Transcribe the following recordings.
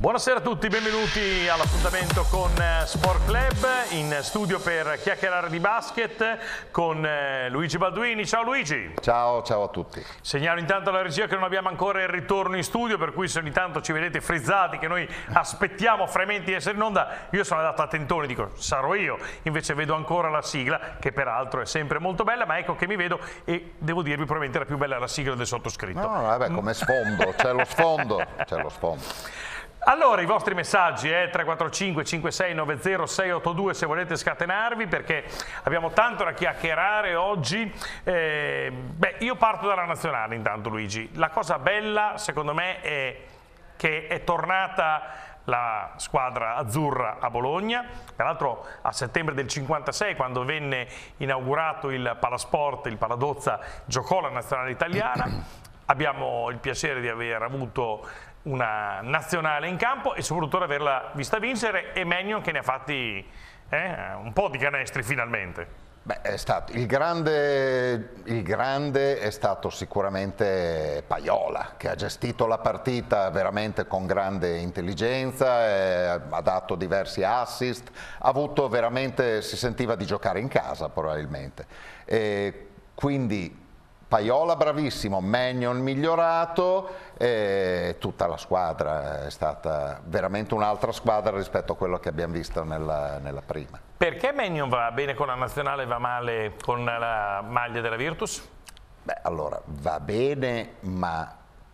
Buonasera a tutti, benvenuti all'appuntamento con Sport Club, in studio per chiacchierare di basket con Luigi Balduini. Ciao Luigi. Ciao a tutti. Segnalo intanto alla regia che non abbiamo ancora il ritorno in studio, per cui se ogni tanto ci vedete frizzati, che noi aspettiamo frementi di essere in onda, io sono andato a tentone, dico sarò io, invece vedo ancora la sigla, che peraltro è sempre molto bella, ma ecco che mi vedo e devo dirvi probabilmente la più bella è la sigla del sottoscritto. No, vabbè, come sfondo, c'è lo sfondo, c'è lo sfondo. Allora, i vostri messaggi 345 56 90 682 se volete scatenarvi, perché abbiamo tanto da chiacchierare oggi. Io parto dalla nazionale intanto, Luigi. La cosa bella secondo me è che è tornata la squadra azzurra a Bologna, tra l'altro a settembre del 56, quando venne inaugurato il Palasport, il Paladozza giocò la nazionale italiana. Abbiamo il piacere di aver avuto una nazionale in campo e soprattutto di averla vista vincere, e Maignan che ne ha fatti un po' di canestri finalmente. Beh, è stato, il grande è stato sicuramente Paiola, che ha gestito la partita veramente con grande intelligenza, ha dato diversi assist, ha avuto veramente, si sentiva di giocare in casa probabilmente. Quindi Paiola bravissimo, Maignan migliorato, tutta la squadra è stata veramente un'altra squadra rispetto a quello che abbiamo visto nella prima. Perché Maignan va bene con la nazionale e va male con la maglia della Virtus? Beh, allora, va bene, ma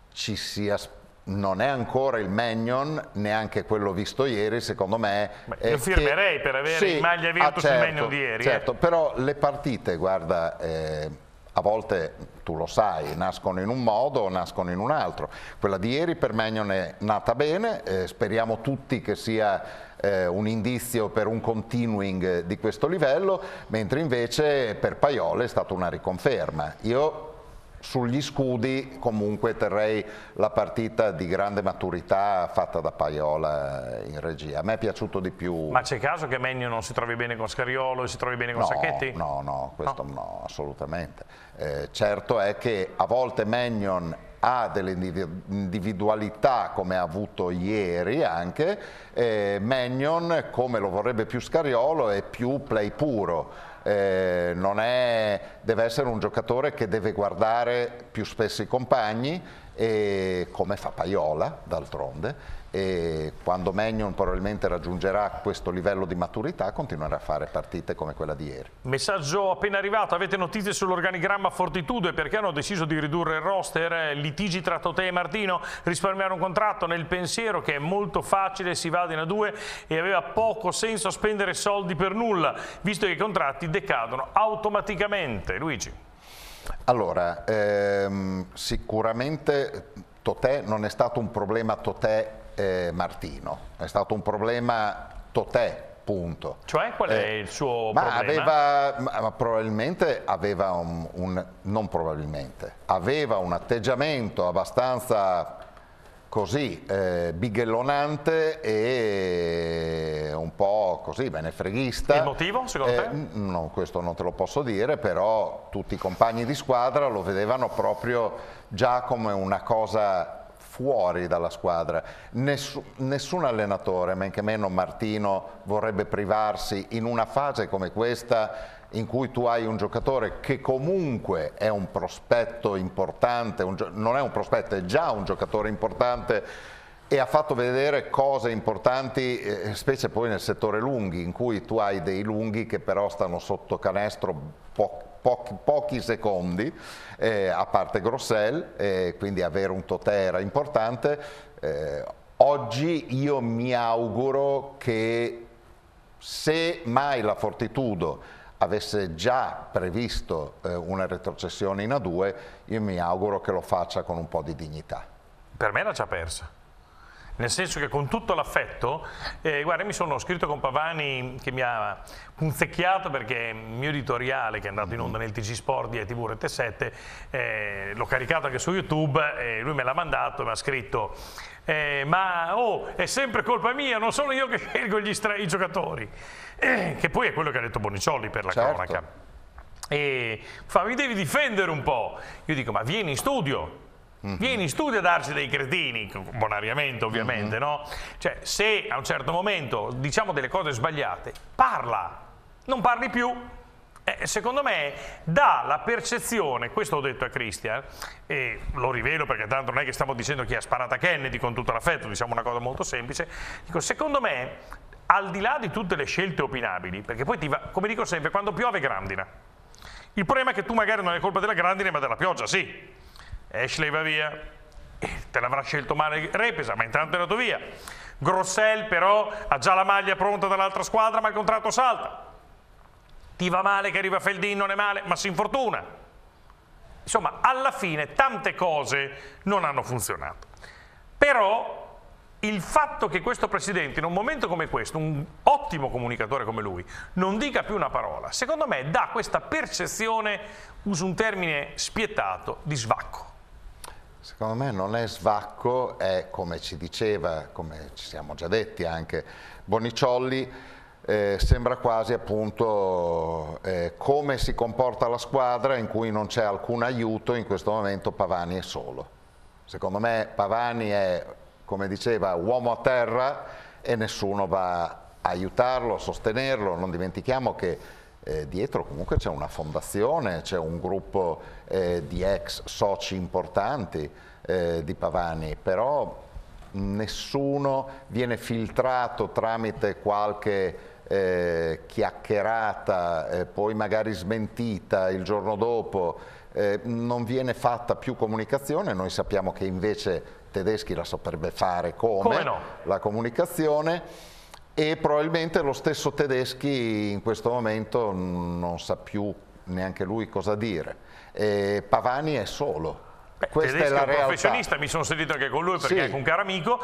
non è ancora il Maignan, neanche quello visto ieri, secondo me. Io firmerei per avere in maglia Virtus il Maignan di ieri. Certo, però le partite, guarda, a volte, tu lo sai, nascono in un modo o nascono in un altro. Quella di ieri per Maignan è nata bene, speriamo tutti che sia un indizio per un continuing di questo livello, mentre invece per Paiola è stata una riconferma. Io sugli scudi comunque terrei la partita di grande maturità fatta da Paiola in regia. A me è piaciuto di più. Ma c'è caso che Maignan non si trovi bene con Scariolo e si trovi bene con Sacchetti? No, questo no, assolutamente. Certo è che a volte Maignan ha delle individualità, come ha avuto ieri anche, Maignan, come lo vorrebbe più Scariolo, è più play puro. Deve essere un giocatore che deve guardare più spesso i compagni, come fa Paiola d'altronde, e quando Maignan probabilmente raggiungerà questo livello di maturità continuerà a fare partite come quella di ieri. Messaggio appena arrivato: avete notizie sull'organigramma Fortitudo e perché hanno deciso di ridurre il roster? Litigi tra Totè e Martino, risparmiare un contratto nel pensiero che è molto facile, si va in A2 e aveva poco senso spendere soldi per nulla, visto che i contratti decadono automaticamente. Luigi. Allora, sicuramente Totè non è stato un problema Totè-Martino, è stato un problema Totè, punto. Cioè, qual è il suo problema? Ma probabilmente aveva aveva un atteggiamento abbastanza così bighellonante e un po' così menefreghista. Il motivo, secondo te? No, questo non te lo posso dire, però tutti i compagni di squadra lo vedevano proprio già come una cosa fuori dalla squadra. Nessun allenatore, men che meno Martino, vorrebbe privarsi in una fase come questa, in cui tu hai un giocatore che comunque è un prospetto importante, non è un prospetto, è già un giocatore importante e ha fatto vedere cose importanti, specie poi nel settore lunghi, in cui tu hai dei lunghi che però stanno sotto canestro pochi secondi, a parte Grossel, quindi avere un Totè era importante. Oggi io mi auguro che, se mai la Fortitudo avesse già previsto una retrocessione in A2, io mi auguro che lo faccia con un po' di dignità. Per me l'ha già persa. Nel senso che con tutto l'affetto, guarda, mi sono scritto con Pavani che mi ha punzecchiato perché il mio editoriale, che è andato in onda nel TG Sport di TV Rete 7, l'ho caricato anche su YouTube, lui me l'ha mandato e mi ha scritto ma è sempre colpa mia, non sono io che scelgo i giocatori, che poi è quello che ha detto Boniciolli per la cronaca. E fa, mi devi difendere un po'. Io dico, ma vieni in studio. Vieni in studio a darci dei cretini, bonariamente ovviamente, no? Cioè, se a un certo momento diciamo delle cose sbagliate, parla, non parli più. Secondo me dà la percezione, questo ho detto a Christian, e lo rivelo perché tanto non è che stiamo dicendo chi ha sparato a Kennedy con tutto l'affetto, diciamo una cosa molto semplice, dico, secondo me, al di là di tutte le scelte opinabili, perché poi come dico sempre, quando piove grandina, il problema è che tu magari non è colpa della grandine ma della pioggia, sì. Ashley va via, te l'avrà scelto male Repesa, ma intanto è andato via. Grossel però ha già la maglia pronta dall'altra squadra, ma il contratto salta. Ti va male che arriva Feldin, non è male, ma si infortuna. Insomma, alla fine tante cose non hanno funzionato. Però il fatto che questo Presidente, in un momento come questo, un ottimo comunicatore come lui, non dica più una parola, secondo me dà questa percezione, uso un termine spietato, di svacco. Secondo me non è svacco, è come ci diceva, come ci siamo già detti anche Boniciolli, sembra quasi appunto come si comporta la squadra in cui non c'è alcun aiuto, in questo momento Pavani è solo. Secondo me Pavani è, come diceva, uomo a terra e nessuno va a aiutarlo, a sostenerlo. Non dimentichiamo che dietro comunque c'è una fondazione, c'è un gruppo di ex soci importanti di Pavani, però nessuno viene filtrato tramite qualche chiacchierata, poi magari smentita il giorno dopo, non viene fatta più comunicazione. Noi sappiamo che invece Tedeschi la saprebbe fare come no? La comunicazione, e probabilmente lo stesso Tedeschi in questo momento non sa più neanche lui cosa dire. Pavani è solo. Questa è la realtà. Un professionista, mi sono sentito anche con lui perché sì, è anche un caro amico,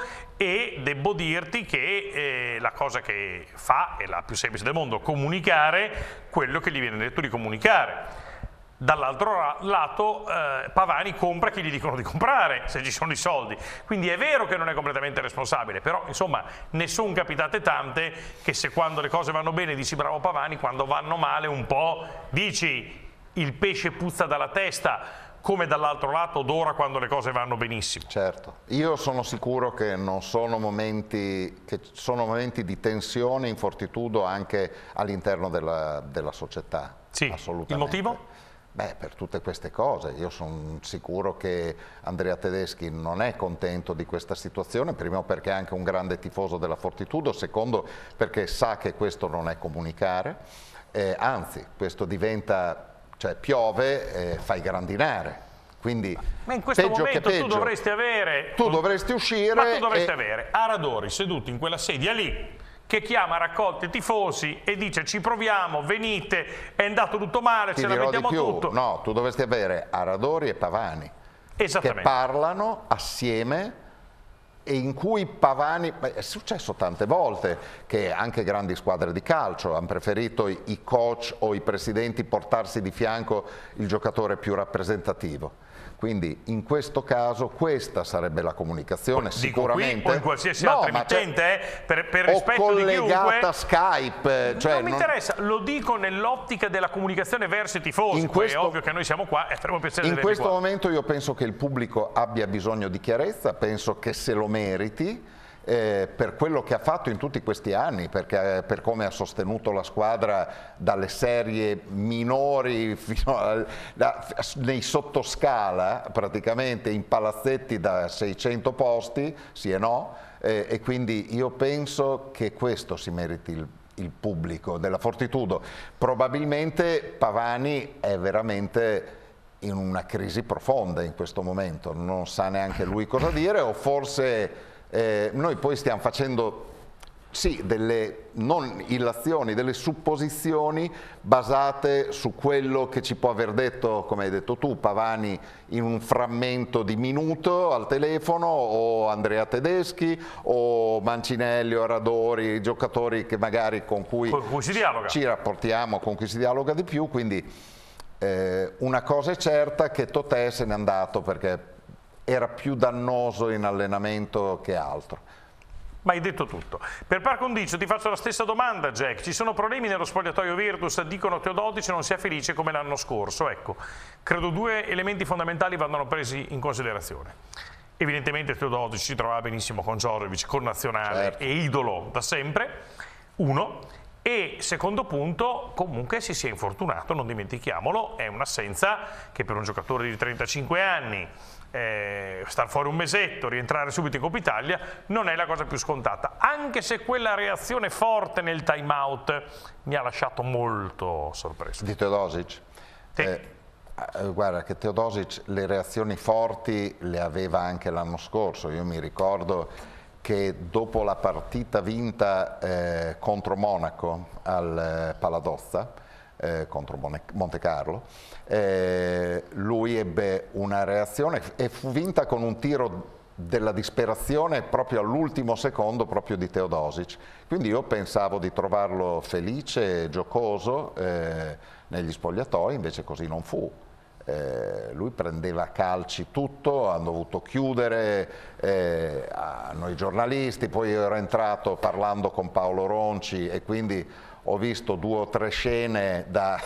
e devo dirti che la cosa che fa è la più semplice del mondo: comunicare quello che gli viene detto di comunicare. Dall'altro lato Pavani compra chi gli dicono di comprare, se ci sono i soldi, quindi è vero che non è completamente responsabile, però insomma ne sono capitate tante che se quando le cose vanno bene dici bravo Pavani, quando vanno male un po' dici il pesce puzza dalla testa, come dall'altro lato odora quando le cose vanno benissimo. Certo, io sono sicuro che non sono momenti, che sono momenti di tensione, infortitudo anche all'interno della società. Sì, assolutamente. Il motivo? Beh, per tutte queste cose. Io sono sicuro che Andrea Tedeschi non è contento di questa situazione, primo perché è anche un grande tifoso della Fortitudo, secondo perché sa che questo non è comunicare, anzi questo diventa... Cioè piove, fai grandinare, quindi ma in questo peggio momento che peggio. Tu dovresti avere... Tu dovresti uscire... Ma tu dovresti avere Aradori seduto in quella sedia lì, che chiama raccolte tifosi e dice ci proviamo, venite, è andato tutto male, ce la mettiamo tutto. No, tu dovresti avere Aradori e Pavani, che parlano assieme, e in cui Pavani, è successo tante volte che anche grandi squadre di calcio hanno preferito i coach o i presidenti portarsi di fianco il giocatore più rappresentativo. Quindi in questo caso questa sarebbe la comunicazione, sicuramente. Qui, o in qualsiasi altra emittente, per rispetto di chiunque. O collegata Skype. Cioè non mi interessa, lo dico nell'ottica della comunicazione verso i tifosi. È ovvio che noi siamo qua e faremo piacere di averli qua. In questo momento io penso che il pubblico abbia bisogno di chiarezza, penso che se lo meriti. Per quello che ha fatto in tutti questi anni, perché per come ha sostenuto la squadra dalle serie minori fino nei sottoscala, praticamente in palazzetti da 600 posti, sì e no, e quindi io penso che questo si meriti il pubblico della Fortitudo. Probabilmente Pavani è veramente in una crisi profonda in questo momento, non sa neanche lui cosa dire, o forse... noi poi stiamo facendo sì, delle non illazioni, delle supposizioni basate su quello che ci può aver detto, come hai detto tu, Pavani in un frammento di minuto al telefono, o Andrea Tedeschi, o Mancinelli o Aradori, giocatori che magari con cui si dialoga. Ci rapportiamo, con cui si dialoga di più, quindi una cosa è certa, che Totè se n'è andato perché era più dannoso in allenamento che altro. Ma hai detto tutto. Per par condicio ti faccio la stessa domanda, Jack. Ci sono problemi nello spogliatoio Virtus? Dicono Teodosic non sia felice come l'anno scorso. Ecco, credo 2 elementi fondamentali vadano presi in considerazione. Evidentemente Teodosic si trovava benissimo con Djordjevic, con nazionale, certo, e idolo da sempre, uno. E secondo punto, comunque si sia infortunato, non dimentichiamolo, è un'assenza che per un giocatore di 35 anni star fuori un mesetto, rientrare subito in Coppa Italia non è la cosa più scontata, anche se quella reazione forte nel time out mi ha lasciato molto sorpreso. Di Teodosic? Sì. Guarda che Teodosic le reazioni forti le aveva anche l'anno scorso. Io mi ricordo che dopo la partita vinta contro Monaco al Paladozza, contro Monte Carlo, lui ebbe una reazione e fu vinta con un tiro della disperazione proprio all'ultimo secondo, proprio di Teodosic. Quindi io pensavo di trovarlo felice, giocoso negli spogliatoi, invece così non fu. Lui prendeva a calci tutto, hanno dovuto chiudere a noi giornalisti, poi io ero entrato parlando con Paolo Ronci e quindi ho visto 2 o 3 scene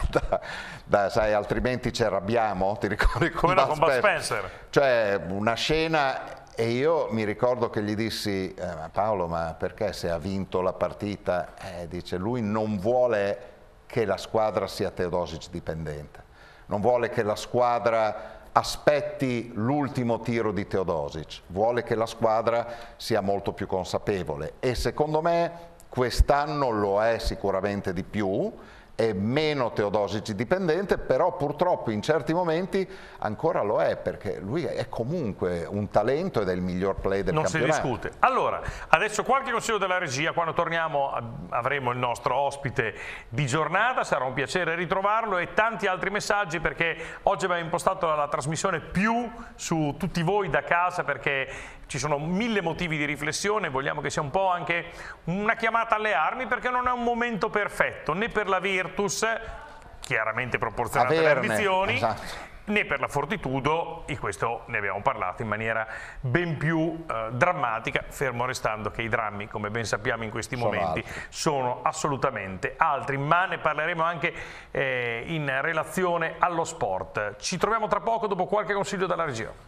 sai, altrimenti ci arrabbiamo, ti ricordi? Come no, con Bud Spencer? Cioè una scena, e io mi ricordo che gli dissi ma Paolo, ma perché se ha vinto la partita? Dice, lui non vuole che la squadra sia Teodosic dipendente, non vuole che la squadra aspetti l'ultimo tiro di Teodosic, vuole che la squadra sia molto più consapevole e secondo me quest'anno lo è sicuramente di più, è meno Teodosic dipendente, però purtroppo in certi momenti ancora lo è, perché lui è comunque un talento ed è il miglior play del campionato. Non si discute. Allora, adesso qualche consiglio della regia, quando torniamo avremo il nostro ospite di giornata, sarà un piacere ritrovarlo, e tanti altri messaggi, perché oggi abbiamo impostato la trasmissione più su tutti voi da casa, perché ci sono 1000 motivi di riflessione, vogliamo che sia un po' anche una chiamata alle armi, perché non è un momento perfetto né per la Virtus, chiaramente proporzionata alle ambizioni, esatto, né per la Fortitudo, e questo ne abbiamo parlato in maniera ben più drammatica, fermo restando che i drammi, come ben sappiamo in questi momenti, sono assolutamente altri, ma ne parleremo anche in relazione allo sport. Ci troviamo tra poco dopo qualche consiglio dalla regia.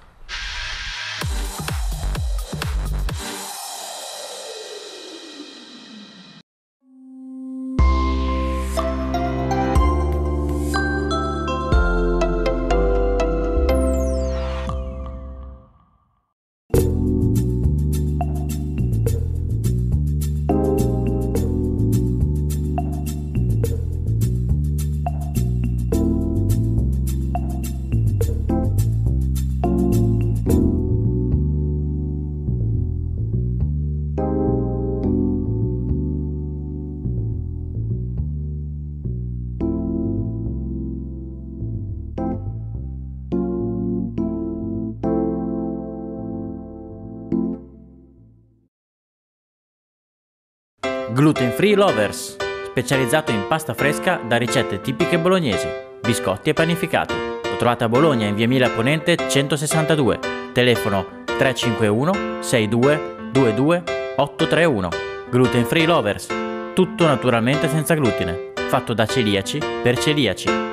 Gluten Free Lovers, specializzato in pasta fresca da ricette tipiche bolognesi, biscotti e panificati. Lo trovate a Bologna in via Mila Ponente 162, telefono 351 62 22 831. Gluten Free Lovers, tutto naturalmente senza glutine, fatto da celiaci per celiaci.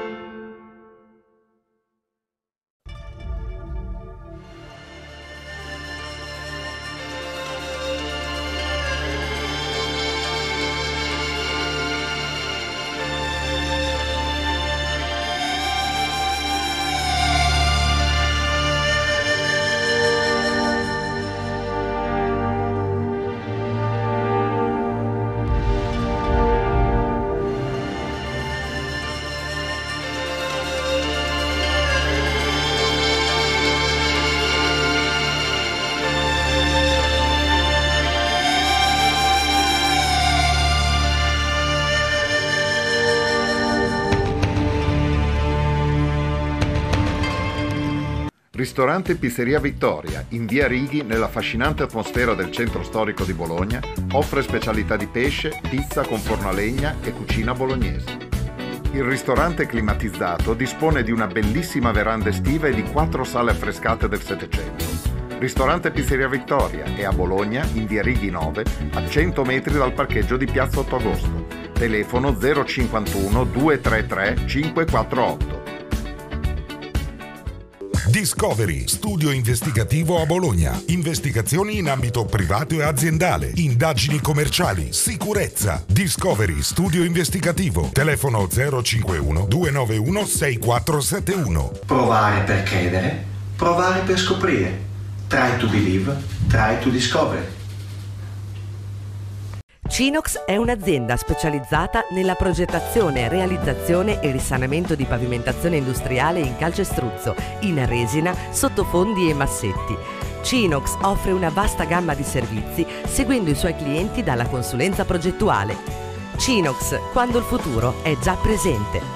Ristorante Pizzeria Vittoria, in via Righi, nella affascinante atmosfera del centro storico di Bologna, offre specialità di pesce, pizza con forno a legna e cucina bolognese. Il ristorante climatizzato dispone di una bellissima veranda estiva e di 4 sale affrescate del Settecento. Ristorante Pizzeria Vittoria è a Bologna, in via Righi 9, a 100 metri dal parcheggio di Piazza 8 Agosto. Telefono 051 233 548. Discovery, studio investigativo a Bologna. Investigazioni in ambito privato e aziendale, indagini commerciali, sicurezza. Discovery, studio investigativo. Telefono 051 291 6471. Provare per credere, provare per scoprire. Try to believe, try to discover. Cinox è un'azienda specializzata nella progettazione, realizzazione e risanamento di pavimentazione industriale in calcestruzzo, in resina, sottofondi e massetti. Cinox offre una vasta gamma di servizi seguendo i suoi clienti dalla consulenza progettuale. Cinox, quando il futuro è già presente.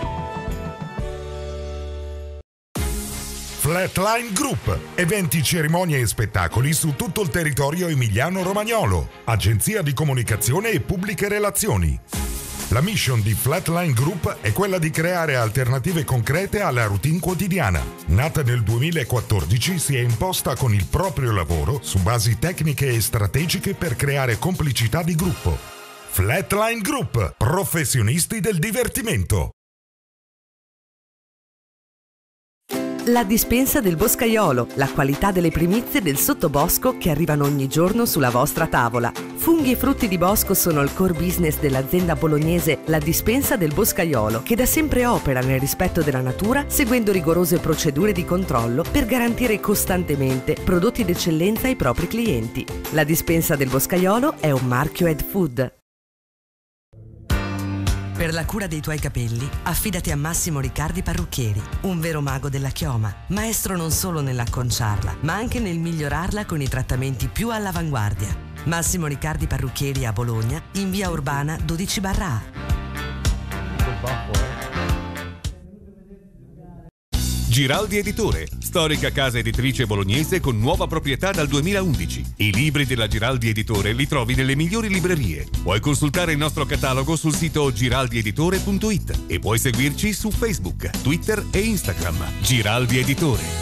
Flatline Group, eventi, cerimonie e spettacoli su tutto il territorio emiliano-romagnolo, agenzia di comunicazione e pubbliche relazioni. La mission di Flatline Group è quella di creare alternative concrete alla routine quotidiana. Nata nel 2014, si è imposta con il proprio lavoro su basi tecniche e strategiche per creare complicità di gruppo. Flatline Group, professionisti del divertimento. La dispensa del boscaiolo, la qualità delle primizie del sottobosco che arrivano ogni giorno sulla vostra tavola. Funghi e frutti di bosco sono il core business dell'azienda bolognese La Dispensa del Boscaiolo, che da sempre opera nel rispetto della natura, seguendo rigorose procedure di controllo per garantire costantemente prodotti d'eccellenza ai propri clienti. La Dispensa del Boscaiolo è un marchio Ed Food. Per la cura dei tuoi capelli, affidati a Massimo Riccardi Parrucchieri, un vero mago della chioma, maestro non solo nell'acconciarla, ma anche nel migliorarla con i trattamenti più all'avanguardia. Massimo Riccardi Parrucchieri a Bologna, in via Urbana 12/A. Giraldi Editore, storica casa editrice bolognese con nuova proprietà dal 2011. I libri della Giraldi Editore li trovi nelle migliori librerie. Puoi consultare il nostro catalogo sul sito giraldieditore.it e puoi seguirci su Facebook, Twitter e Instagram. Giraldi Editore.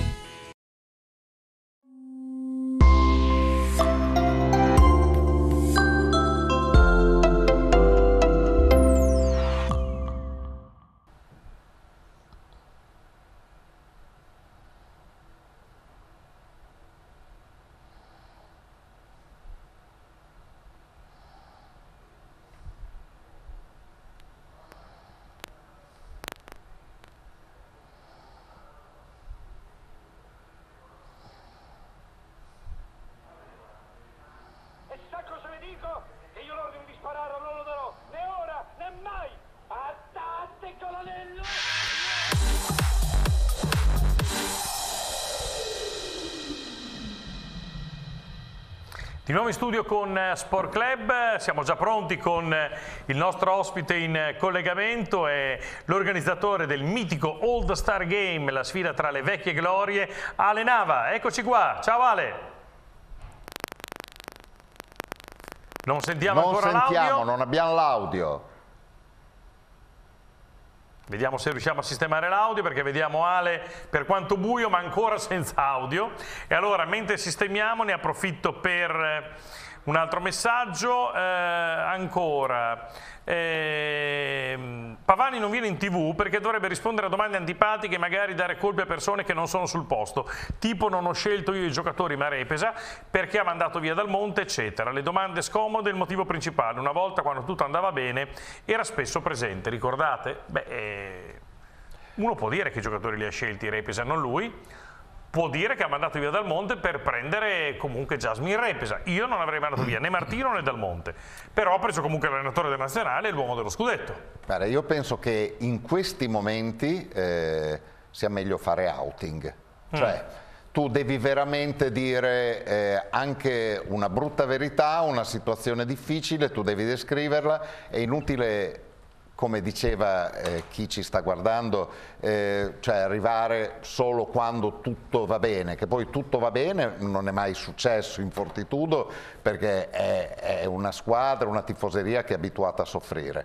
Di nuovo in studio con Sport Club, siamo già pronti con il nostro ospite in collegamento, è l'organizzatore del mitico All Star Game, la sfida tra le vecchie glorie, Ale Nava. Eccoci qua, ciao Ale. Non sentiamo ancora l'audio? Non abbiamo l'audio. Vediamo se riusciamo a sistemare l'audio, perché vediamo Ale per quanto buio ma ancora senza audio. E allora, mentre sistemiamo, ne approfitto per un altro messaggio. Pavani non viene in TV perché dovrebbe rispondere a domande antipatiche e magari dare colpe a persone che non sono sul posto, tipo non ho scelto io i giocatori ma Repesa perché ha mandato via Dal Monte, eccetera. Le domande scomode è il motivo principale. Una volta, quando tutto andava bene, era spesso presente, ricordate? Uno può dire che i giocatori li ha scelti Repesa, non lui. Può dire che ha mandato via Dal Monte per prendere comunque Jasmine Repesa. Io non avrei mandato via né Martino né Dal Monte, però ha preso comunque l'allenatore del Nazionale e l'uomo dello scudetto. Guarda, io penso che in questi momenti sia meglio fare outing, cioè tu devi veramente dire anche una brutta verità, una situazione difficile, tu devi descriverla, è inutile, come diceva chi ci sta guardando, cioè arrivare solo quando tutto va bene, che poi tutto va bene non è mai successo in Fortitudo perché è una squadra, una tifoseria che è abituata a soffrire.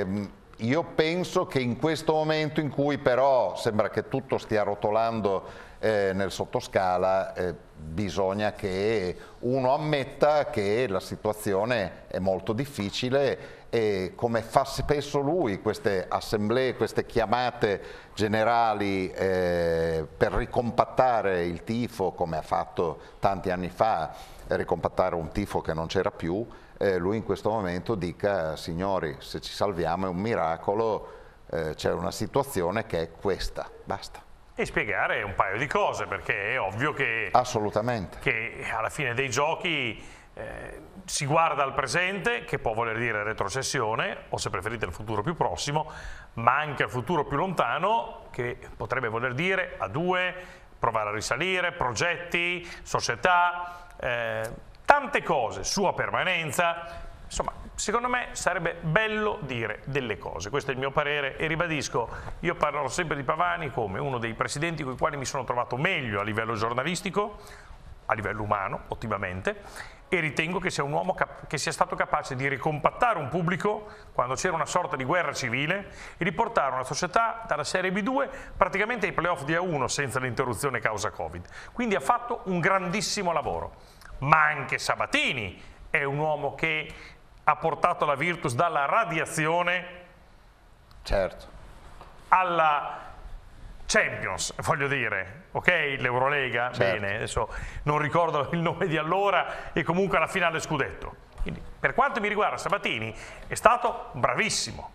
Io penso che in questo momento in cui però sembra che tutto stia rotolando nel sottoscala bisogna che uno ammetta che la situazione è molto difficile e come fa spesso lui, queste assemblee, queste chiamate generali per ricompattare il tifo, come ha fatto tanti anni fa, ricompattare un tifo che non c'era più, lui in questo momento dica: signori, se ci salviamo è un miracolo, c'è una situazione che è questa, basta. E spiegare un paio di cose, perché è ovvio che, assolutamente, che alla fine dei giochi si guarda al presente, che può voler dire retrocessione, o se preferite il futuro più prossimo, ma anche al futuro più lontano, che potrebbe voler dire A2, provare a risalire, progetti, società, tante cose, sua permanenza. Insomma, secondo me sarebbe bello dire delle cose, questo è il mio parere e ribadisco, io parlerò sempre di Pavani come uno dei presidenti con i quali mi sono trovato meglio a livello giornalistico, a livello umano, ottimamente, e ritengo che sia un uomo che sia stato capace di ricompattare un pubblico quando c'era una sorta di guerra civile e riportare una società dalla Serie B2 praticamente ai playoff di A1 senza l'interruzione causa Covid. Quindi ha fatto un grandissimo lavoro, ma anche Sabatini è un uomo che ha portato la Virtus dalla radiazione, certo, alla Champions, voglio dire, ok? L'Eurolega, certo. Bene, adesso non ricordo il nome di allora, e comunque alla finale scudetto. Quindi, per quanto mi riguarda, Sabatini è stato bravissimo.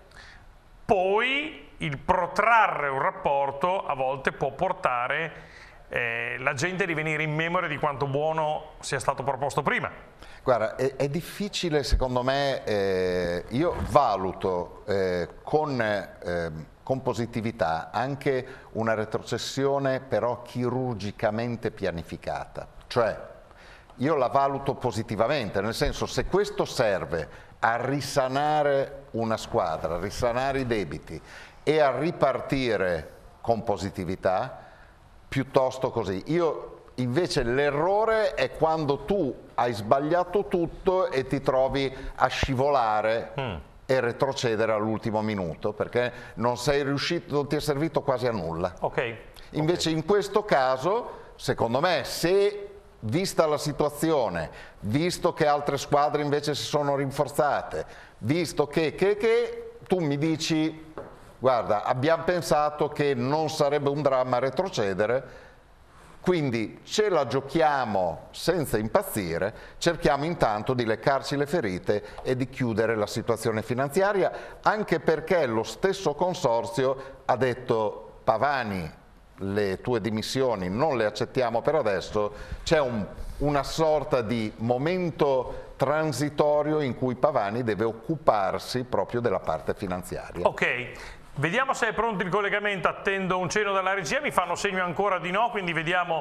Poi il protrarre un rapporto a volte può portare la gente a divenire in memoria di quanto buono sia stato proposto prima. Guarda, è difficile secondo me, io valuto con positività anche una retrocessione però chirurgicamente pianificata, cioè io la valuto positivamente, nel senso, se questo serve a risanare una squadra, a risanare i debiti e a ripartire con positività, piuttosto così. Io invece l'errore è quando tu hai sbagliato tutto e ti trovi a scivolare e retrocedere all'ultimo minuto perché non sei riuscito, non ti è servito quasi a nulla. Okay. Invece in questo caso, secondo me, se vista la situazione, visto che altre squadre invece si sono rinforzate, visto che tu mi dici: guarda, abbiamo pensato che non sarebbe un dramma retrocedere, quindi ce la giochiamo senza impazzire, cerchiamo intanto di leccarci le ferite e di chiudere la situazione finanziaria, anche perché lo stesso consorzio ha detto: Pavani, le tue dimissioni non le accettiamo per adesso, c'è una sorta di momento transitorio in cui Pavani deve occuparsi proprio della parte finanziaria. Ok. Vediamo se è pronto il collegamento, attendo un cenno dalla regia, mi fanno segno ancora di no, quindi vediamo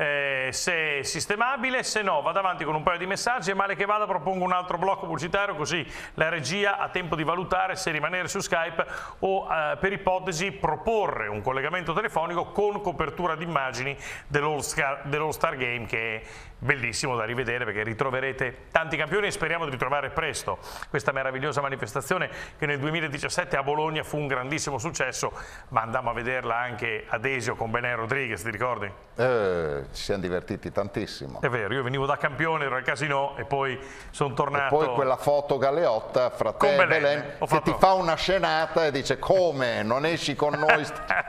se è sistemabile, se no vado avanti con un paio di messaggi e male che vada propongo un altro blocco pubblicitario così la regia ha tempo di valutare se rimanere su Skype o per ipotesi proporre un collegamento telefonico con copertura di immagini dell'All-Star Game, che è bellissimo da rivedere perché ritroverete tanti campioni e speriamo di ritrovare presto questa meravigliosa manifestazione che nel 2017 a Bologna fu un grandissimo successo, ma andammo a vederla anche ad Esio con Bené Rodriguez, ti ricordi? Ci siamo divertiti tantissimo. È vero, io venivo da campione, ero al casino e poi sono tornato. E poi quella foto Galeotta fra te e Belen che ti fa una scenata e dice: come, non esci con noi?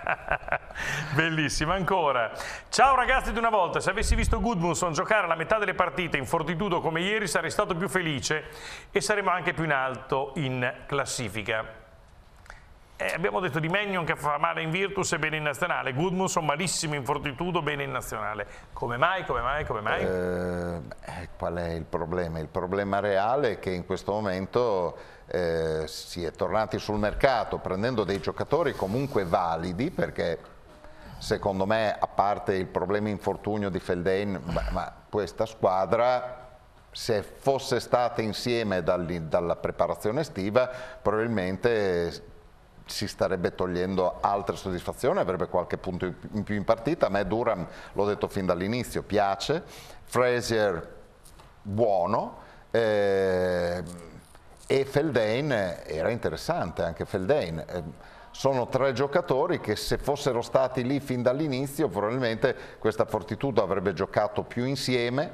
Bellissima ancora. Ciao ragazzi di una volta, se avessi visto Gudmundsson giocare alla metà delle partite in fortitudo come ieri sarei stato più felice e saremmo anche più in alto in classifica. Abbiamo detto di Maignan che fa male in Virtus e bene in nazionale, Gudmundsson malissimo in fortitudo, bene in nazionale. Come mai? Come mai? Come mai? Qual è il problema? Il problema reale è che in questo momento si è tornati sul mercato prendendo dei giocatori comunque validi, perché secondo me, a parte il problema infortunio di Feldheim, ma questa squadra, se fosse stata insieme dalla preparazione estiva, probabilmente si starebbe togliendo altre soddisfazioni, avrebbe qualche punto in più in partita. A me Durham, l'ho detto fin dall'inizio, piace, Frazier buono, e Feldheim era interessante, anche Feldheim. sono 3 giocatori che se fossero stati lì fin dall'inizio probabilmente questa Fortitudo avrebbe giocato più insieme,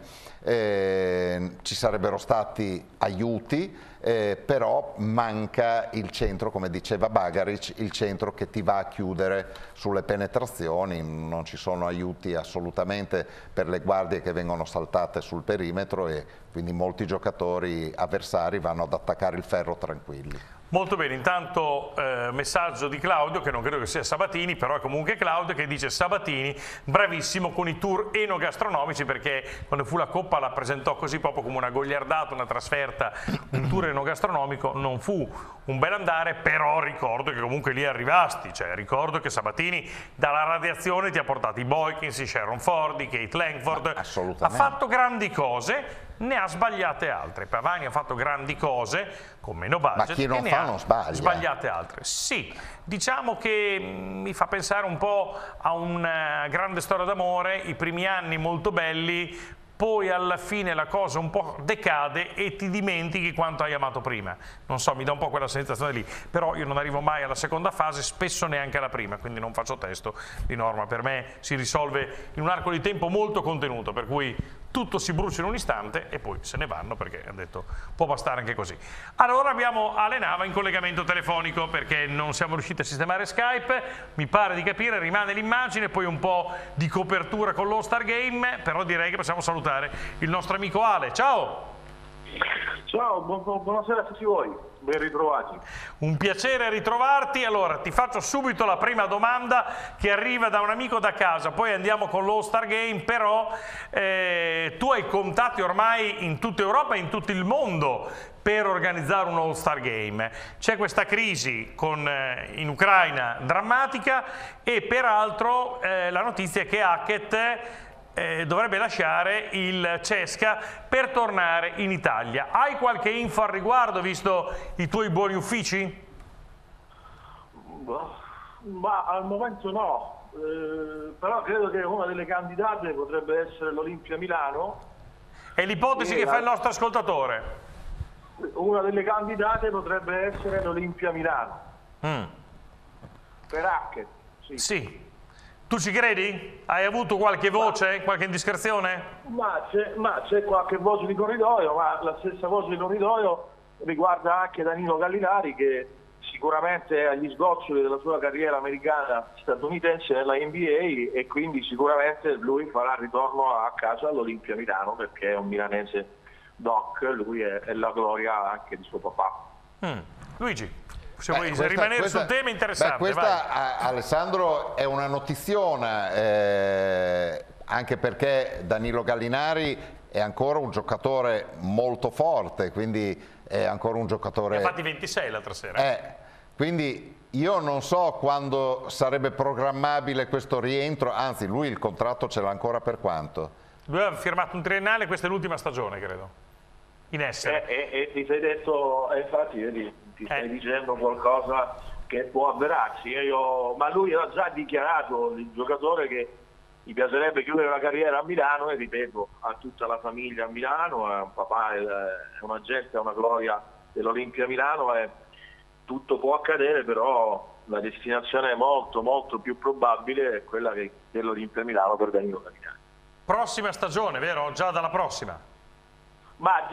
ci sarebbero stati aiuti, però manca il centro, come diceva Bagaric, il centro che ti va a chiudere sulle penetrazioni, non ci sono aiuti assolutamente per le guardie che vengono saltate sul perimetro e quindi molti giocatori avversari vanno ad attaccare il ferro tranquilli. Molto bene, intanto messaggio di Claudio, che non credo che sia Sabatini, però è comunque Claudio, che dice: Sabatini bravissimo con i tour enogastronomici, perché quando fu la Coppa la presentò così proprio come una gogliardata, una trasferta, un tour enogastronomico, non fu un bel andare, però ricordo che comunque lì arrivasti, cioè ricordo che Sabatini dalla radiazione ti ha portato i Boykins, i Sharon Ford, i Kate Langford, ha fatto grandi cose, ne ha sbagliate altre. Pavani ha fatto grandi cose con meno budget, ma chi non fa non sbaglia. Sbagliate altre. Sì, diciamo che mi fa pensare un po' a una grande storia d'amore, i primi anni molto belli, poi alla fine la cosa un po' decade e ti dimentichi quanto hai amato prima. Non so, mi dà un po' quella sensazione lì, però io non arrivo mai alla seconda fase, spesso neanche alla prima, quindi non faccio testo di norma. Per me si risolve in un arco di tempo molto contenuto, per cui tutto si brucia in un istante e poi se ne vanno, perché hanno detto può bastare anche così. Allora abbiamo Ale Nava in collegamento telefonico, perché non siamo riusciti a sistemare Skype, mi pare di capire, rimane l'immagine, poi un po' di copertura con l'All Star Game, però direi che possiamo salutare il nostro amico Ale. Ciao! Ciao, buonasera a tutti voi, ben ritrovati. Un piacere ritrovarti. Allora ti faccio subito la prima domanda che arriva da un amico da casa, poi andiamo con l'All Star Game, però tu hai contatti ormai in tutta Europa e in tutto il mondo per organizzare un All Star Game. C'è questa crisi in Ucraina drammatica e peraltro la notizia è che Hackett dovrebbe lasciare il CSKA per tornare in Italia. Hai qualche info al riguardo, visto i tuoi buoni uffici? Ma al momento no, però credo che una delle candidate potrebbe essere l'Olimpia Milano. È l'ipotesi che fa il nostro ascoltatore? Una delle candidate potrebbe essere l'Olimpia Milano. Per Hackett, sì. Sì. Tu ci credi? Hai avuto qualche voce, qualche indiscrezione? Ma c'è qualche voce di corridoio, ma la stessa voce di corridoio riguarda anche Danilo Gallinari, che sicuramente è agli sgoccioli della sua carriera americana statunitense nella NBA, e quindi sicuramente lui farà ritorno a casa all'Olimpia Milano, perché è un milanese doc, lui è la gloria anche di suo papà. Luigi, se vuoi rimanere sul tema, interessante. Questa, Alessandro, è una notiziona, anche perché Danilo Gallinari è ancora un giocatore molto forte, quindi è ancora un giocatore... Ne ha fatti 26 l'altra sera. Quindi io non so quando sarebbe programmabile questo rientro, anzi lui il contratto ce l'ha ancora per quanto? Lui ha firmato un triennale, questa è l'ultima stagione, credo, in essere. E ti sei detto, infatti vedi, ti stai dicendo qualcosa che può avverarsi. Ma lui ha già dichiarato, il giocatore, che gli piacerebbe chiudere la carriera a Milano, e ripeto, ha tutta la famiglia a Milano, è un papà, è un agente, è una gloria dell'Olimpia Milano, e tutto può accadere, però la destinazione molto molto più probabile è quella dell'Olimpia Milano per Danilo Gallinari. Prossima stagione, vero? Già dalla prossima? Ma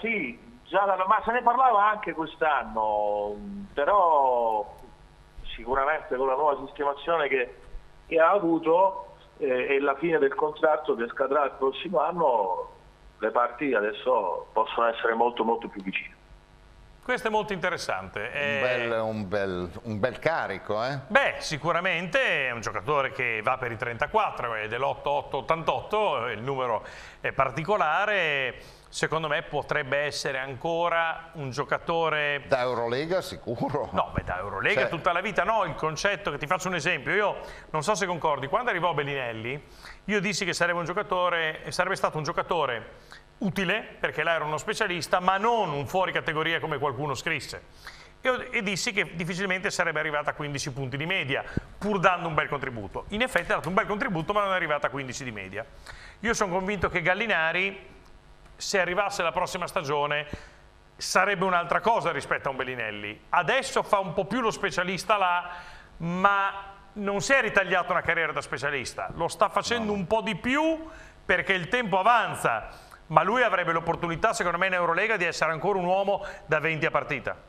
ma se ne parlava anche quest'anno, però sicuramente con la nuova sistemazione che ha avuto e la fine del contratto che scadrà il prossimo anno, le parti adesso possono essere molto molto più vicine. Questo è molto interessante. Un bel carico, eh? Beh, sicuramente è un giocatore che va per i 34, è dell'88-88, il numero è particolare. Secondo me potrebbe essere ancora un giocatore... Da Eurolega sicuro? No, beh, da Eurolega tutta la vita no. Il concetto, che ti faccio un esempio, io non so se concordi, quando arrivò Bellinelli io dissi che sarebbe stato un giocatore utile, perché là era uno specialista, ma non un fuori categoria come qualcuno scrisse. E dissi che difficilmente sarebbe arrivata a 15 punti di media, pur dando un bel contributo. In effetti ha dato un bel contributo, ma non è arrivata a 15 di media. Io sono convinto che Gallinari, se arrivasse la prossima stagione, sarebbe un'altra cosa rispetto a un Bellinelli. Adesso fa un po' più lo specialista là, ma non si è ritagliato una carriera da specialista, lo sta facendo un po' di più perché il tempo avanza, ma lui avrebbe l'opportunità, secondo me, in Eurolega di essere ancora un uomo da 20 a partita.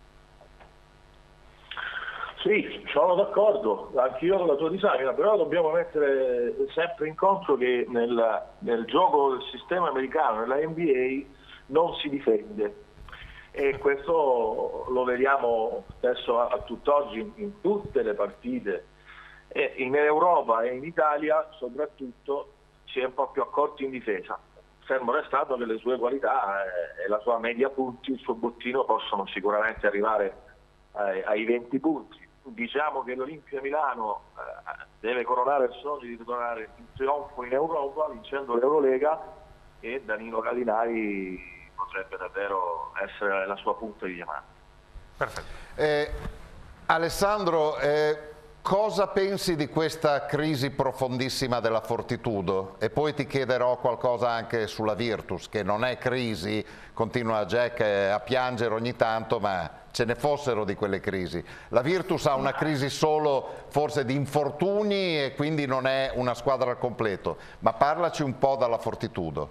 Sì, sono d'accordo, anch'io con la tua disamina, però dobbiamo mettere sempre in conto che nel gioco del sistema americano, nella NBA, non si difende. E questo lo vediamo spesso a tutt'oggi in tutte le partite. E in Europa e in Italia soprattutto si è un po' più accorti in difesa, fermo restando che le sue qualità e la sua media punti, il suo bottino possono sicuramente arrivare ai 20 punti. Diciamo che l'Olimpia Milano deve coronare il sogno di tornare in trionfo in Europa vincendo l'Eurolega, e Danilo Gallinari potrebbe davvero essere la sua punta di diamante. Perfetto. Alessandro, cosa pensi di questa crisi profondissima della Fortitudo? E poi ti chiederò qualcosa anche sulla Virtus, che non è crisi, continua Jack a piangere ogni tanto, ma ce ne fossero di quelle crisi. La Virtus ha una crisi solo forse di infortuni e quindi non è una squadra al completo, ma parlaci un po' dalla Fortitudo.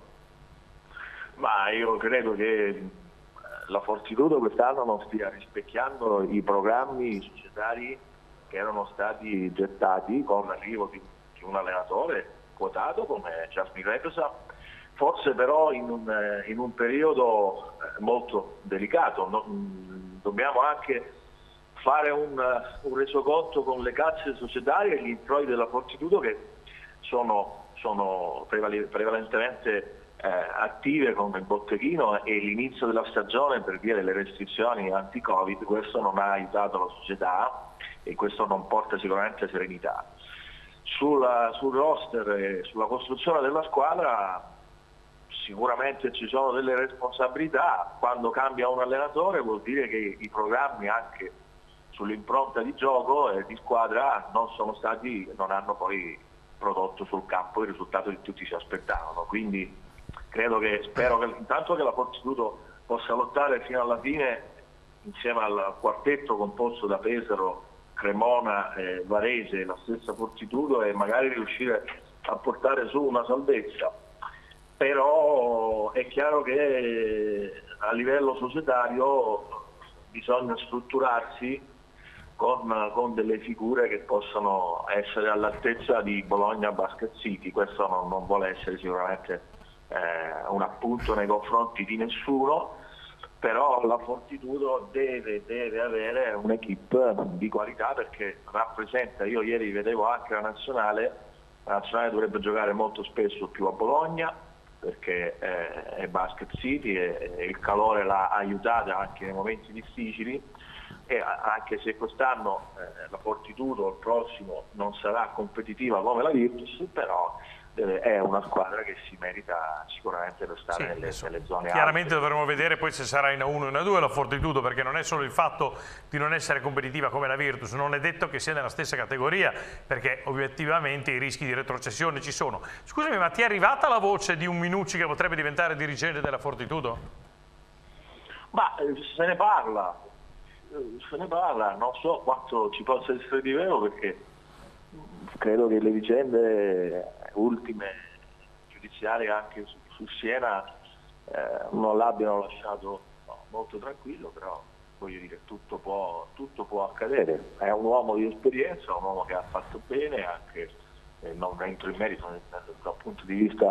Ma io credo che la Fortitudo quest'anno non stia rispecchiando i programmi societari che erano stati gettati con l'arrivo di un allenatore quotato come Jasmine Reposa, forse però in un periodo molto delicato. Dobbiamo anche fare un resoconto con le casse societarie e gli introiti della Fortitudo, che sono prevalentemente attive con il botteghino, e l'inizio della stagione, per via delle restrizioni anti-Covid, questo non ha aiutato la società e questo non porta sicuramente serenità. Sul roster e sulla costruzione della squadra sicuramente ci sono delle responsabilità. Quando cambia un allenatore vuol dire che i programmi anche sull'impronta di gioco e di squadra non hanno poi prodotto sul campo il risultato che tutti si aspettavano. Quindi spero che intanto che la Fortitudo possa lottare fino alla fine insieme al quartetto composto da Pesaro, Cremona, Varese, la stessa Fortitudo, e magari riuscire a portare su una salvezza. Però è chiaro che a livello societario bisogna strutturarsi con delle figure che possano essere all'altezza di Bologna Basket City. Questo non vuole essere sicuramente un appunto nei confronti di nessuno, però la Fortitudo deve avere un'equipe di qualità, perché rappresenta, io ieri vedevo anche la nazionale dovrebbe giocare molto spesso più a Bologna, perché è Basket City e il calore l'ha aiutata anche nei momenti difficili, e anche se quest'anno la Fortitudo il prossimo non sarà competitiva come la Virtus, però è una squadra che si merita sicuramente per stare nelle zone chiaramente alte. Dovremo vedere poi se sarà in A1 o in A2 la Fortitudo, perché non è solo il fatto di non essere competitiva come la Virtus, non è detto che sia nella stessa categoria, perché obiettivamente i rischi di retrocessione ci sono. Scusami, ma ti è arrivata la voce di un Minucci che potrebbe diventare dirigente della Fortitudo? Ma se ne parla, non so quanto ci possa essere di vero, perché credo che le vicende ultime giudiziarie anche su Siena non l'abbiano lasciato molto tranquillo, però voglio dire, tutto può accadere. È un uomo di esperienza, un uomo che ha fatto bene, anche non entro in merito dal punto di vista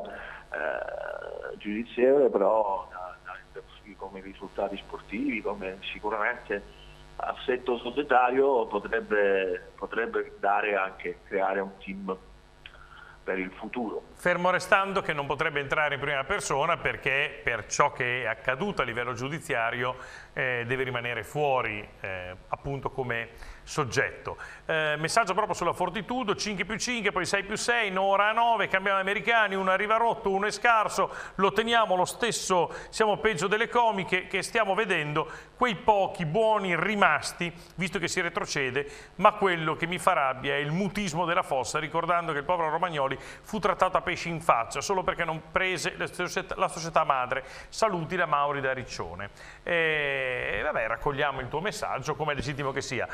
giudiziario, però come risultati sportivi, come sicuramente assetto societario potrebbe dare anche, creare un team per il futuro. Fermo restando che non potrebbe entrare in prima persona, perché per ciò che è accaduto a livello giudiziario deve rimanere fuori appunto come soggetto. Messaggio proprio sulla Fortitudo: 5+5, poi 6+6, ora a 9, cambiamo americani, uno arriva rotto, uno è scarso, lo teniamo lo stesso, siamo peggio delle comiche, che stiamo vedendo quei pochi buoni rimasti, visto che si retrocede, ma quello che mi fa rabbia è il mutismo della Fossa, ricordando che il povero Romagnoli fu trattato a pesci in faccia solo perché non prese la società madre. Saluti da Mauri da Riccione. Vabbè, raccogliamo il tuo messaggio, come è legittimo che sia. Adesso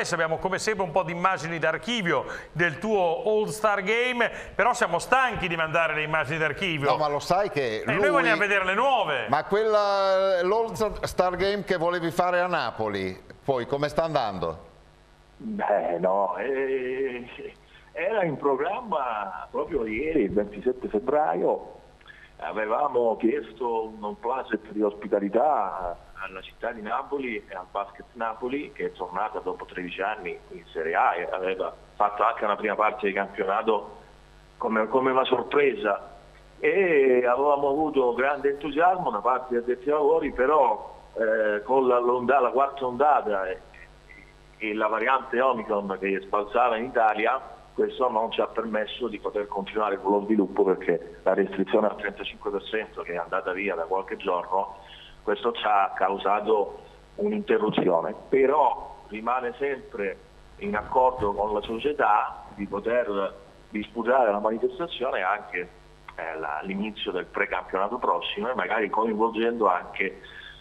adesso abbiamo come sempre un po' di immagini d'archivio del tuo All-Star Game, però siamo stanchi di mandare le immagini d'archivio. No, ma lo sai che noi vogliamo vedere le nuove. Ma l'All-Star Game che volevi fare a Napoli, poi come sta andando? Beh, no, era in programma proprio ieri, il 27 febbraio, avevamo chiesto un placer di ospitalità alla città di Napoli e al Basket Napoli, che è tornata dopo 13 anni in Serie A e aveva fatto anche una prima parte di campionato come una sorpresa, e avevamo avuto grande entusiasmo da parte degli addetti ai lavori, però con la quarta ondata e la variante Omicron che sbalzava in Italia, questo non ci ha permesso di poter continuare con lo sviluppo, perché la restrizione al 35% che è andata via da qualche giorno, questo ci ha causato un'interruzione. Però rimane sempre in accordo con la società di poter disputare la manifestazione anche all'inizio del precampionato prossimo, e magari coinvolgendo anche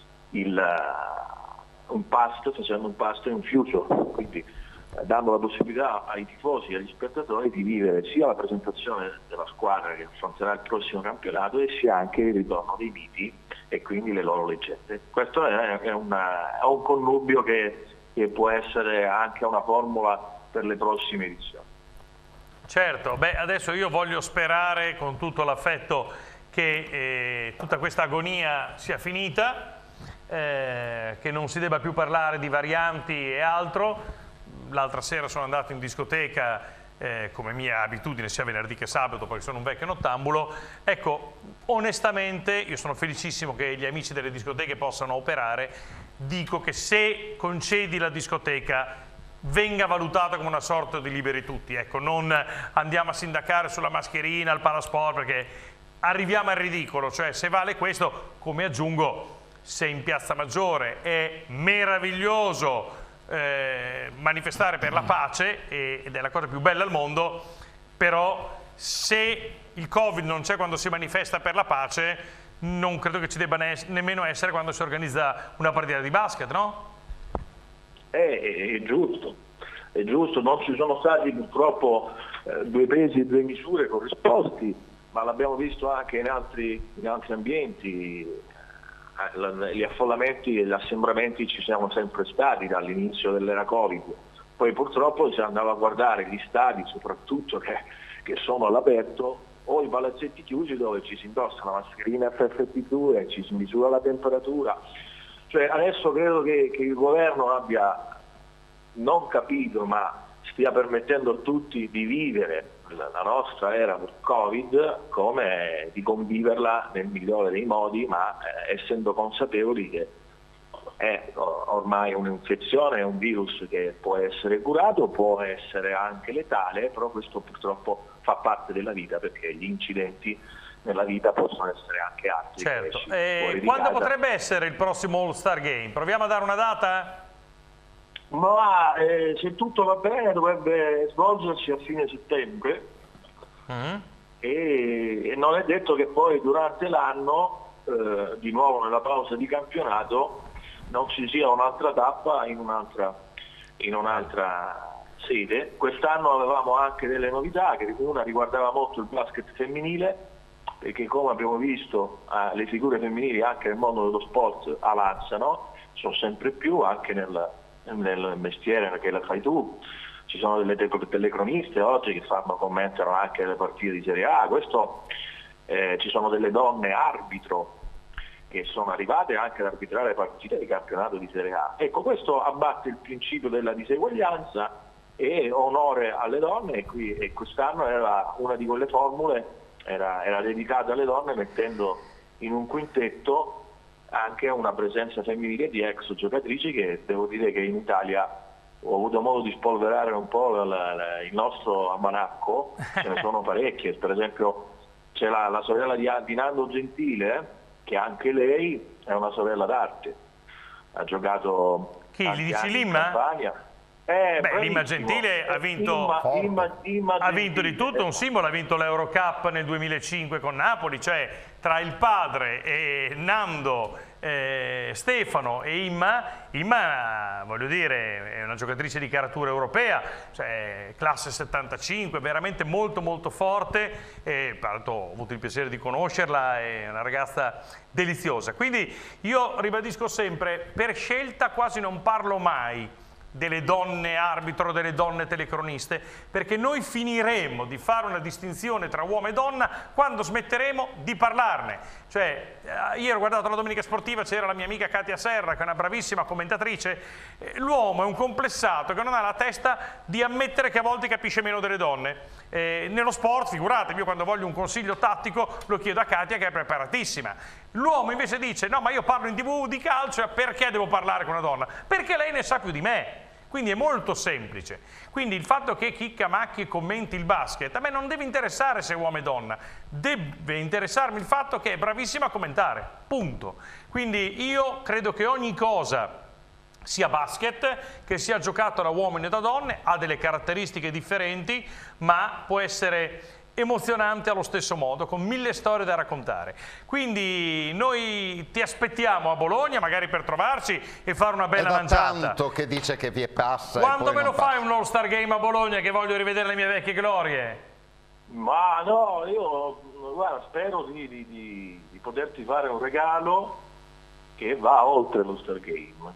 facendo un pasto in future, quindi dando la possibilità ai tifosi e agli spettatori di vivere sia la presentazione della squadra che affronterà il prossimo campionato e sia anche il ritorno dei miti e quindi le loro leggende. Questo è un connubio che può essere anche una formula per le prossime edizioni. Certo, beh, adesso io voglio sperare con tutto l'affetto che tutta questa agonia sia finita, che non si debba più parlare di varianti e altro. L'altra sera sono andato in discoteca, come mia abitudine, sia venerdì che sabato, perché sono un vecchio nottambulo. Ecco, onestamente io sono felicissimo che gli amici delle discoteche possano operare. Dico che se concedi la discoteca venga valutata come una sorta di liberi tutti, ecco, non andiamo a sindacare sulla mascherina, al palasport, perché arriviamo al ridicolo. Cioè, se vale questo, come aggiungo, se in Piazza Maggiore è meraviglioso manifestare per la pace ed è la cosa più bella al mondo, però se il Covid non c'è quando si manifesta per la pace, non credo che ci debba nemmeno essere quando si organizza una partita di basket, no? È giusto, non ci sono stati purtroppo due pesi e due misure corrisposti, ma l'abbiamo visto anche in altri ambienti. Gli affollamenti e gli assembramenti ci siamo sempre stati dall'inizio dell'era Covid, poi purtroppo si andava a guardare gli stadi soprattutto che sono all'aperto o i palazzetti chiusi dove ci si indossa la mascherina FFP2 e ci si misura la temperatura. Cioè, adesso credo che il governo abbia non capito, ma stia permettendo a tutti di vivere la nostra era del Covid, come di conviverla nel migliore dei modi, ma essendo consapevoli che è ormai un'infezione, è un virus che può essere curato, può essere anche letale, però questo purtroppo fa parte della vita, perché gli incidenti nella vita possono essere anche altri. Certo. E quando potrebbe essere il prossimo All-Star Game? Proviamo a dare una data? Ma se tutto va bene dovrebbe svolgersi a fine settembre e non è detto che poi durante l'anno, di nuovo nella pausa di campionato, non ci sia un'altra tappa in un'altra sede. Quest'anno avevamo anche delle novità, che una riguardava molto il basket femminile, perché come abbiamo visto le figure femminili anche nel mondo dello sport avanzano, sono sempre più anche nel mestiere che la fai tu. Ci sono delle telecroniste oggi che commentano anche le partite di Serie A. Ci sono delle donne arbitro che sono arrivate anche ad arbitrare le partite di campionato di Serie A. Ecco, questo abbatte il principio della diseguaglianza e onore alle donne, e quest'anno era una di quelle formule, era dedicata alle donne, mettendo in un quintetto anche una presenza femminile di ex giocatrici, che devo dire che in Italia ho avuto modo di spolverare un po' il nostro almanacco, ce ne sono parecchie. Per esempio c'è la sorella di Nando Gentile, che anche lei è una sorella d'arte, ha giocato chi? Gli dici Limma? Limma Gentile ha vinto di tutto, un simbolo, ha vinto l'Eurocup nel 2005 con Napoli, cioè tra il padre e Nando Stefano e Imma, voglio dire, è una giocatrice di caratura europea, cioè classe 75, veramente molto molto forte, e tra l'altro ho avuto il piacere di conoscerla, è una ragazza deliziosa. Quindi io ribadisco sempre, per scelta quasi non parlo mai delle donne arbitro, delle donne telecroniste, perché noi finiremo di fare una distinzione tra uomo e donna quando smetteremo di parlarne. Cioè, ieri ho guardato la Domenica Sportiva, c'era la mia amica Katia Serra, che è una bravissima commentatrice. L'uomo è un complessato che non ha la testa di ammettere che a volte capisce meno delle donne. Nello sport, figuratevi, io quando voglio un consiglio tattico lo chiedo a Katia, che è preparatissima. L'uomo invece dice: no, ma io parlo in TV di calcio, perché devo parlare con una donna? Perché lei ne sa più di me. Quindi è molto semplice. Quindi il fatto che Chicca Macchi commenti il basket, a me non deve interessare se è uomo e donna, deve interessarmi il fatto che è bravissima a commentare, punto. Quindi io credo che ogni cosa sia basket, che sia giocato da uomini e da donne, ha delle caratteristiche differenti, ma può essere emozionante allo stesso modo, con 1000 storie da raccontare. Quindi noi ti aspettiamo a Bologna, magari per trovarci e fare una bella mangiata. È tanto che dice che vi passa. Quando me lo fai un All-Star Game a Bologna, che voglio rivedere le mie vecchie glorie? Ma no, io guarda, spero di poterti fare un regalo che va oltre l'All-Star Game.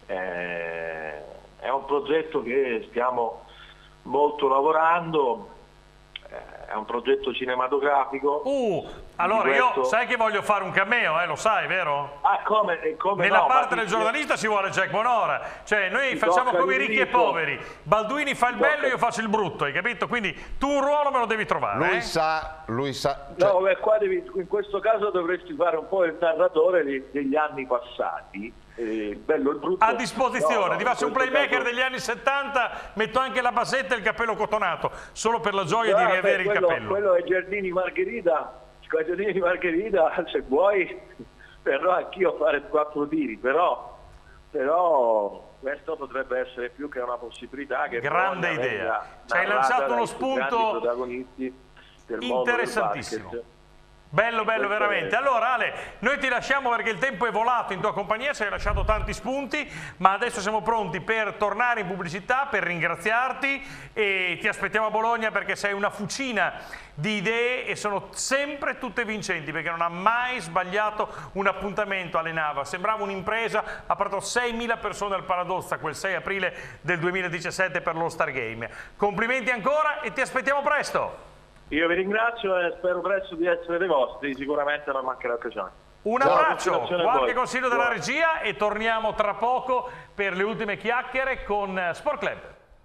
È un progetto che stiamo molto lavorando. È un progetto cinematografico. Allora io sai che voglio fare un cameo, lo sai, vero? Ah, come nella no, parte del giornalista ci vuole Jack Bonora. Cioè noi facciamo come i ricchi e poveri. Balduini fa il bello e io faccio il brutto, hai capito? Quindi tu un ruolo me lo devi trovare. Lui sa. Cioè... No, qua in questo caso dovresti fare un po' il narratore degli anni passati. Il bello e il brutto. A disposizione, ti faccio un playmaker caso... degli anni 70, metto anche la basetta e il cappello cotonato, solo per la gioia di riavere il cappello. Quello è Giardini Margherita, se vuoi, però anch'io fare 4 tiri, però questo potrebbe essere più che una possibilità. Che grande idea, ci hai lanciato uno spunto interessantissimo. Bello, veramente. Allora Ale, noi ti lasciamo perché il tempo è volato in tua compagnia, ci hai lasciato tanti spunti, ma adesso siamo pronti per tornare in pubblicità, per ringraziarti e ti aspettiamo a Bologna perché sei una fucina di idee e sono sempre tutte vincenti, perché non ha mai sbagliato un appuntamento alle Nava. Sembrava un'impresa, ha portato 6.000 persone al Paradozza quel 6 aprile del 2017 per l'All-Star Game. Complimenti ancora e ti aspettiamo presto. Io vi ringrazio e spero presto di essere dei vostri, sicuramente non mancherà occasione. Un abbraccio, qualche consiglio della regia e torniamo tra poco per le ultime chiacchiere con Sport Club.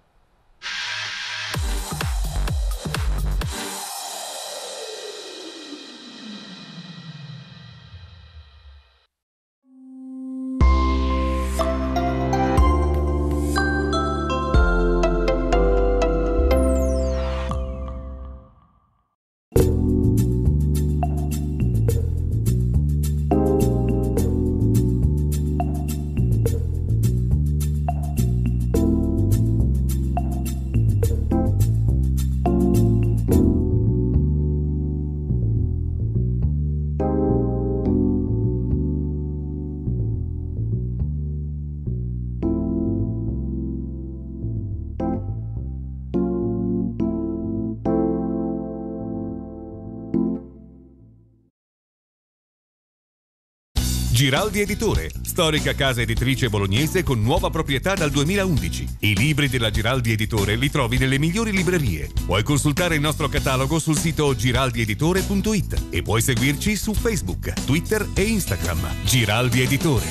Giraldi Editore, storica casa editrice bolognese con nuova proprietà dal 2011. I libri della Giraldi Editore li trovi nelle migliori librerie. Puoi consultare il nostro catalogo sul sito giraldieditore.it e puoi seguirci su Facebook, Twitter e Instagram. Giraldi Editore.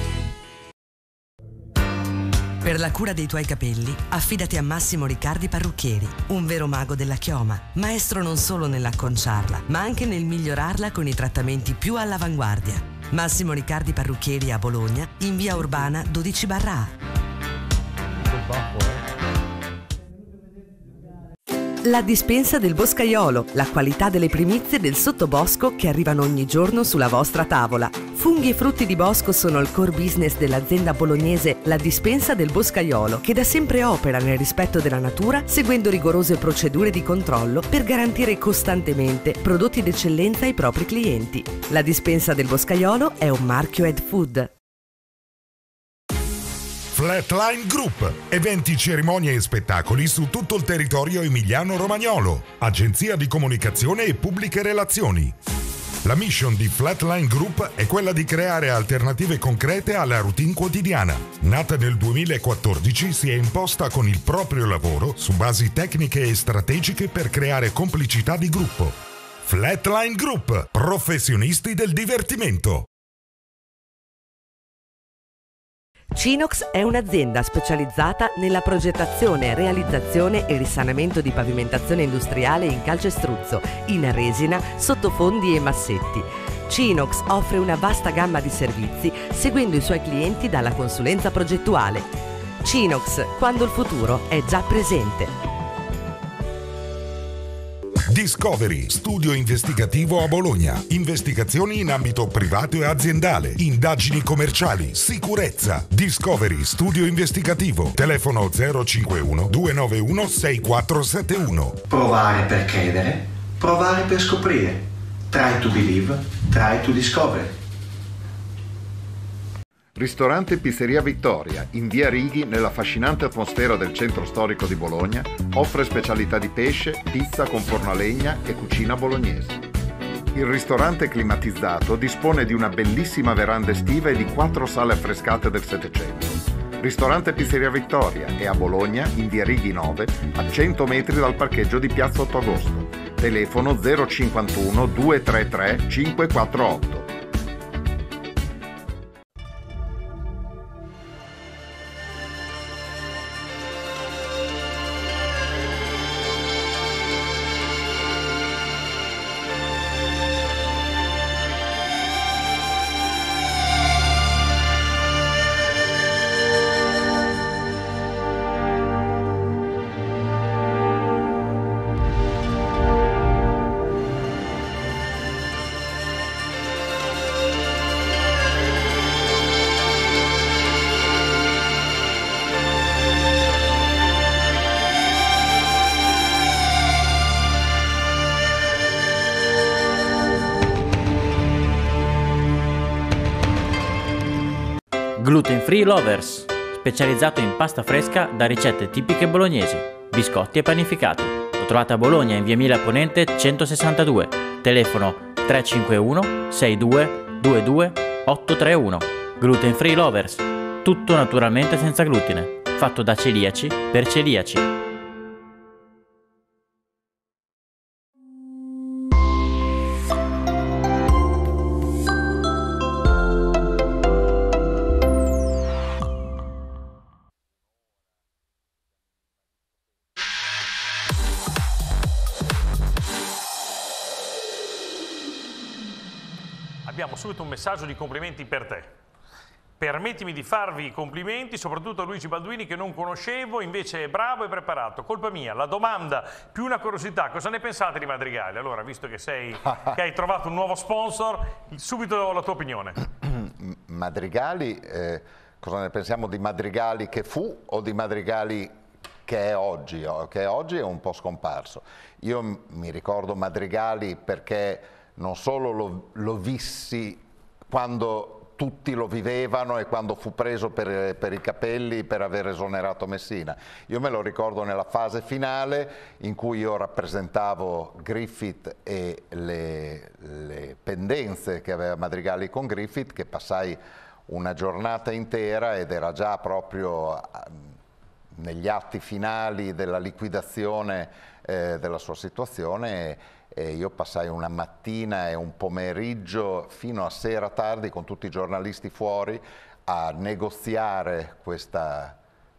Per la cura dei tuoi capelli, affidati a Massimo Riccardi Parrucchieri, un vero mago della chioma, maestro non solo nell'acconciarla, ma anche nel migliorarla con i trattamenti più all'avanguardia. Massimo Riccardi Parrucchieri a Bologna, in via Urbana 12/A. La dispensa del Boscaiolo, la qualità delle primizie del sottobosco che arrivano ogni giorno sulla vostra tavola. Funghi e frutti di bosco sono il core business dell'azienda bolognese La Dispensa del Boscaiolo, che da sempre opera nel rispetto della natura, seguendo rigorose procedure di controllo per garantire costantemente prodotti d'eccellenza ai propri clienti. La Dispensa del Boscaiolo è un marchio Ed Food. Flatline Group, eventi, cerimonie e spettacoli su tutto il territorio emiliano-romagnolo, agenzia di comunicazione e pubbliche relazioni. La mission di Flatline Group è quella di creare alternative concrete alla routine quotidiana. Nata nel 2014, si è imposta con il proprio lavoro su basi tecniche e strategiche per creare complicità di gruppo. Flatline Group, professionisti del divertimento. Cinox è un'azienda specializzata nella progettazione, realizzazione e risanamento di pavimentazione industriale in calcestruzzo, in resina, sottofondi e massetti. Cinox offre una vasta gamma di servizi seguendo i suoi clienti dalla consulenza progettuale. Cinox, quando il futuro è già presente. Discovery, studio investigativo a Bologna. Investigazioni in ambito privato e aziendale. Indagini commerciali. Sicurezza. Discovery, studio investigativo. Telefono 051 291 6471. Provare per credere, provare per scoprire. Try to believe, try to discover. Ristorante Pizzeria Vittoria, in via Righi, nell'affascinante atmosfera del centro storico di Bologna, offre specialità di pesce, pizza con forno a legna e cucina bolognese. Il ristorante climatizzato dispone di una bellissima veranda estiva e di 4 sale affrescate del Settecento. Ristorante Pizzeria Vittoria è a Bologna, in via Righi 9, a 100 metri dal parcheggio di Piazza 8 Agosto. Telefono 051 233 548. Gluten Free Lovers, specializzato in pasta fresca da ricette tipiche bolognesi, biscotti e panificati. Lo trovate a Bologna in via Emilia Ponente 162, telefono 351 62 22 831. Gluten Free Lovers, tutto naturalmente senza glutine, fatto da celiaci per celiaci. Abbiamo subito un messaggio di complimenti per te. Permettimi di farvi i complimenti, soprattutto a Luigi Balduini che non conoscevo, invece è bravo e preparato. Colpa mia, la domanda più una curiosità, cosa ne pensate di Madrigali? Allora, visto che che hai trovato un nuovo sponsor, subito la tua opinione. Madrigali, cosa ne pensiamo di Madrigali che fu o di Madrigali che è oggi? Che oggi è un po' scomparso. Io mi ricordo Madrigali perché non solo lo vissi quando tutti lo vivevano e quando fu preso per i capelli per aver esonerato Messina. Io me lo ricordo nella fase finale in cui io rappresentavo Griffith e le pendenze che aveva Madrigali con Griffith, che passai una giornata intera ed era già proprio negli atti finali della liquidazione della sua situazione. E io passai una mattina e un pomeriggio fino a sera tardi con tutti i giornalisti fuori a negoziare questa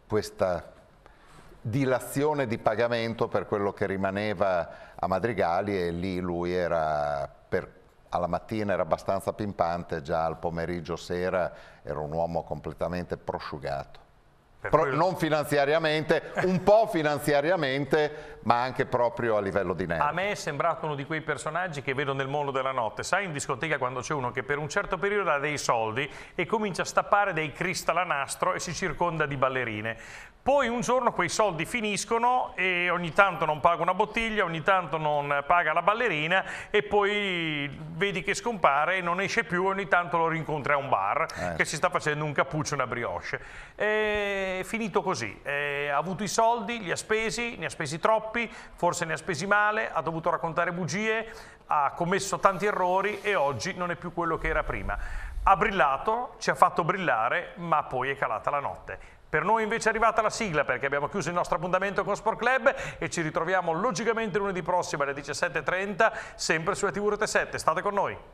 dilazione di pagamento per quello che rimaneva a Madrigali, e lì lui era, alla mattina era abbastanza pimpante, già al pomeriggio sera era un uomo completamente prosciugato. Non finanziariamente, un po' finanziariamente, ma anche proprio a livello di nervi. A me è sembrato uno di quei personaggi che vedo nel mondo della notte. Sai, in discoteca quando c'è uno che per un certo periodo ha dei soldi e comincia a stappare dei cristal a nastro e si circonda di ballerine. Poi un giorno quei soldi finiscono e ogni tanto non paga una bottiglia, ogni tanto non paga la ballerina e poi vedi che scompare e non esce più, ogni tanto lo rincontri a un bar che si sta facendo un cappuccio, una brioche. È finito così, ha avuto i soldi, li ha spesi, ne ha spesi troppi, forse ne ha spesi male, ha dovuto raccontare bugie, ha commesso tanti errori e oggi non è più quello che era prima. Ha brillato, ci ha fatto brillare, ma poi è calata la notte. Per noi invece è arrivata la sigla perché abbiamo chiuso il nostro appuntamento con Sport Club e ci ritroviamo logicamente lunedì prossimo alle 17:30 sempre su TV Rete 7. State con noi.